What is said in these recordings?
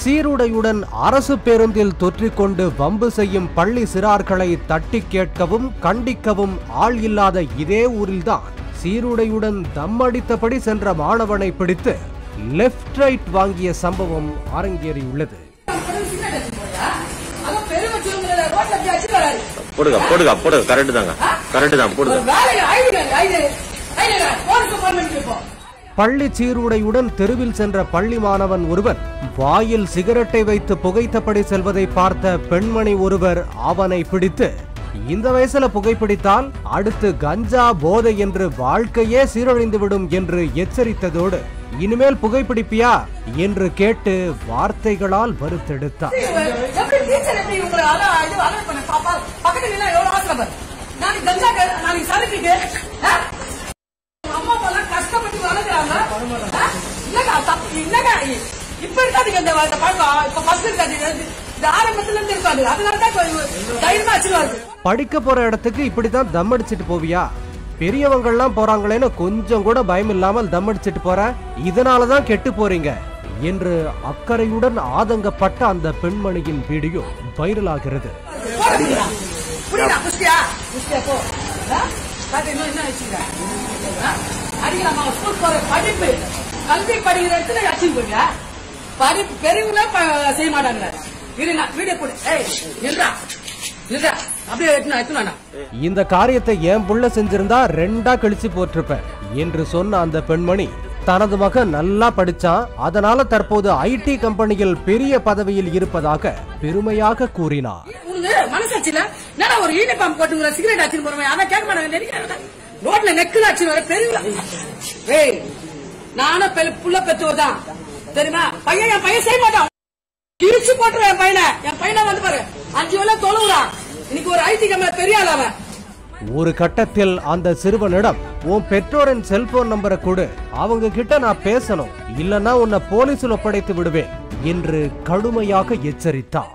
சீருடையுடன் அரசு பேருந்தில் தொற்றிக்கொண்டு வம்பு செய்யும் பள்ளி சிறார்களை தட்டி கேட்கவும் கண்டிக்கவும் ஆள் இல்லாத இதே ஊரில்தான் சீருடையுடன் தம் அடித்தபடி சென்ற மாணவனை பிடித்து லெப்ட் ரைட் வாங்கிய சம்பவம் அரங்கேறியுள்ளது. பள்ளி சீருடையுடன் தெருவில் சென்ற பள்ளி மாணவன் ஒருவன் வாயில் சிகரெட்டை வைத்து புகைத்தபடி செல்வதை பார்த்த பெண்மணி ஒருவர் அவனை பிடித்து, இந்த வயசுல புகைப்பிடித்தால் அடுத்து கஞ்சா போதை என்று வாழ்க்கையே சீரழிந்துவிடும் என்று எச்சரித்ததோடு, இனிமேல் புகைப்பிடிப்பியா என்று கேட்டு வார்த்தைகளால் வறுத்தெடுத்தார். படிக்க போற இடத்துக்கு இப்படித்தான் தம் அடிச்சிட்டு போவியா? பெரியவங்கள்லாம் போறாங்களேன்னு கொஞ்சம் கூட பயம் இல்லாமல் தம் அடிச்சிட்டு போற, இதனாலதான் கெட்டு போறீங்க என்று அக்கறையுடன் ஆதங்கப்பட்ட அந்த பெண்மணியின் வீடியோ வைரலாகிறது. இந்த காரியத்தை என் புள்ள செஞ்சிருந்தா 2ஆ கிழிச்சு போட்டிருப்பேன் என்று சொன்ன அந்த பெண்மணி தனது மகன் நல்லா படிச்சான், அதனால தற்போது ஐடி கம்பெனியில் பெரிய பதவியில் இருப்பதாக பெருமையாக கூறினார். ஒரு கட்டத்தில் அந்த சிறுவனிடம், உன் பெற்றோரின் செல்போன் நம்பரை கொடு, அவங்க கிட்ட நான் பேசணும், இல்லன்னா உன்னை போலீசில் ஒப்படைத்து விடுவேன் என்று கடுமையாக எச்சரித்தார்.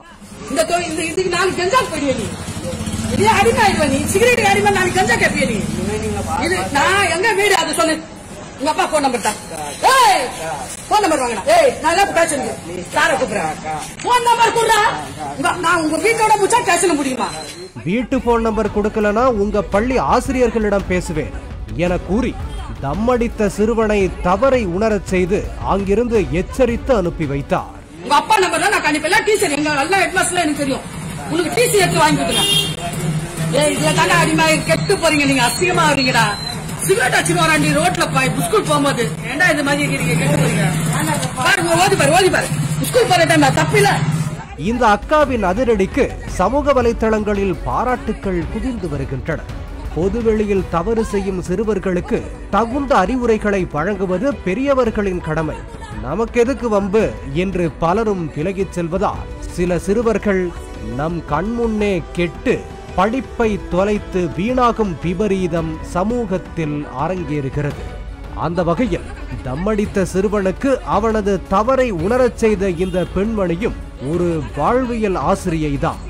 வீட்டு போன் நம்பர் கொடுக்கலனா உங்க பள்ளி ஆசிரியர்களிடம் பேசுவேன் என கூறி தம் அடித்த சிறுவனை தவறை உணரச் செய்து அங்கிருந்து எச்சரித்து அனுப்பி வைத்தார். உங்க அப்பா நம்பர் தான் நான் கண்டிப்பா டீச்சர் எங்க நல்ல ஹெட்மாஸ்டர்ல எனக்கு தெரியும், உங்களுக்கு டிசி எடுத்து வாங்கி கொடுக்குறேன். இதுல தானே அடிமா கெட்டு போறீங்க, நீங்க அசிங்கமா வரீங்கடா. சிகரெட் அடிச்சுட்டு வராண்டி ரோட்ல ஸ்கூல் போகும்போது, ஏண்டா இந்த மாதிரி கெட்டு போறீங்க பாருங்க, ஓதி பாரு ஸ்கூல் போற டைம் தப்பில்ல. இந்த அக்காவின் அதிரடிக்கு சமூக வலைத்தளங்களில் பாராட்டுக்கள் குவிந்து வருகின்றன. பொதுவெளியில் தவறு செய்யும் சிறுவர்களுக்கு தகுந்த அறிவுரைகளை வழங்குவது பெரியவர்களின் கடமை, நமக்கு எதுக்கு வம்பு என்று பலரும் விலகிச் செல்வதால் சில சிறுவர்கள் நம் கண்முன்னே கெட்டு படிப்பை தொலைத்து வீணாகும் விபரீதம் சமூகத்தில் அரங்கேறுகிறது. அந்த வகையில் தம்மடித்த சிறுவனுக்கு அவனது தவறை உணரச் செய்த இந்த பெண்மணியும் ஒரு வாழ்வியல் ஆசிரியைதான்.